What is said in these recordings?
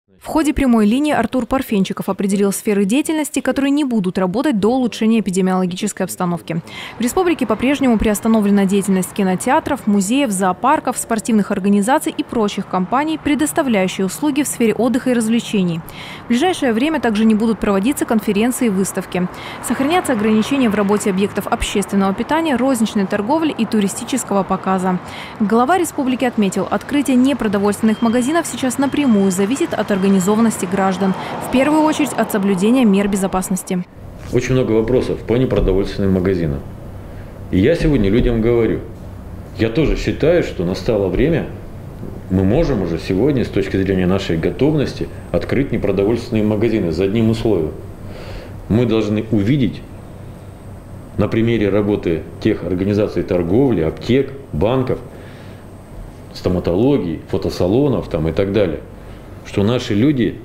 В ходе прямой линии Артур Парфенчиков определил сферы деятельности, которые не будут работать до улучшения эпидемиологической обстановки. В республике по-прежнему приостановлена деятельность кинотеатров, музеев, зоопарков, спортивных организаций и прочих компаний, предоставляющих услуги в сфере отдыха и развлечений. В ближайшее время также не будут проводиться конференции и выставки. Сохранятся ограничения в работе объектов общественного питания, розничной торговли и туристического показа. Глава республики отметил, открытие непродовольственных магазинов сейчас напрямую зависит от организованности граждан, в первую очередь от соблюдения мер безопасности. Очень много вопросов по непродовольственным магазинам. И я сегодня людям говорю, я тоже считаю, что настало время, мы можем уже сегодня с точки зрения нашей готовности открыть непродовольственные магазины за одним условием. Мы должны увидеть на примере работы тех организаций торговли, аптек, банков, стоматологии, фотосалонов и так далее, что наши люди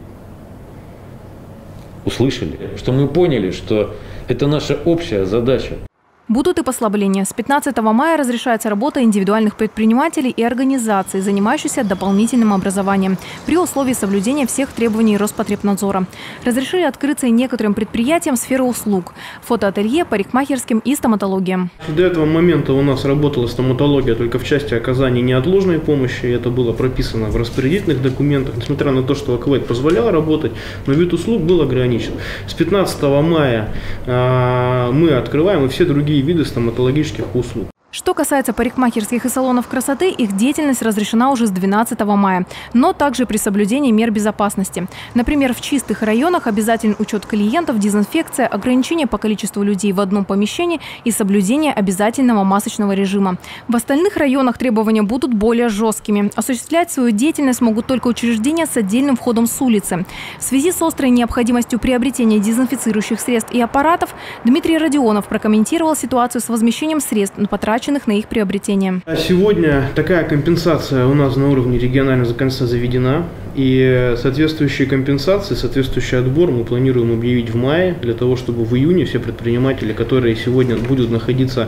услышали, что мы поняли, что это наша общая задача. Будут и послабления. С 15 мая разрешается работа индивидуальных предпринимателей и организаций, занимающихся дополнительным образованием, при условии соблюдения всех требований Роспотребнадзора. Разрешили открыться и некоторым предприятиям сферы услуг – фотоателье, парикмахерским и стоматологиям. До этого момента у нас работала стоматология только в части оказания неотложной помощи. Это было прописано в распорядительных документах. Несмотря на то, что АКВЭД позволял работать, но вид услуг был ограничен. С 15 мая мы открываем и все другие виды стоматологических услуг. Что касается парикмахерских и салонов красоты, их деятельность разрешена уже с 12 мая, но также при соблюдении мер безопасности. Например, в чистых районах обязателен учет клиентов, дезинфекция, ограничение по количеству людей в одном помещении и соблюдение обязательного масочного режима. В остальных районах требования будут более жесткими. Осуществлять свою деятельность могут только учреждения с отдельным входом с улицы. В связи с острой необходимостью приобретения дезинфицирующих средств и аппаратов Дмитрий Родионов прокомментировал ситуацию с возмещением средств, потраченных на их приобретение. Сегодня такая компенсация у нас на уровне регионального законодательства заведена. И соответствующие компенсации, соответствующий отбор мы планируем объявить в мае, для того, чтобы в июне все предприниматели, которые сегодня будут находиться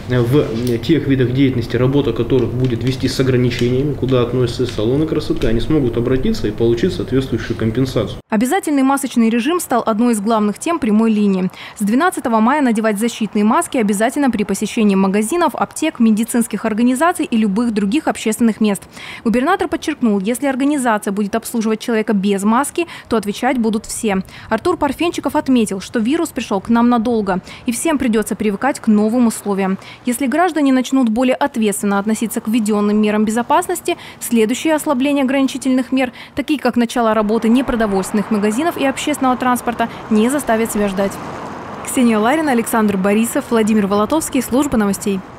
в тех видах деятельности, работа которых будет вести с ограничениями, куда относятся салоны красоты, они смогут обратиться и получить соответствующую компенсацию. Обязательный масочный режим стал одной из главных тем прямой линии. С 12 мая надевать защитные маски обязательно при посещении магазинов, аптек, медицинских организаций и любых других общественных мест. Губернатор подчеркнул, если организация будет обслуживать человека без маски, то отвечать будут все. Артур Парфенчиков отметил, что вирус пришел к нам надолго, и всем придется привыкать к новым условиям. Если граждане начнут более ответственно относиться к введенным мерам безопасности, следующие ослабления ограничительных мер, такие как начало работы непродовольственных магазинов и общественного транспорта, не заставят себя ждать. Ксения Ларина, Александр Борисов, Владимир Волотовский, служба новостей.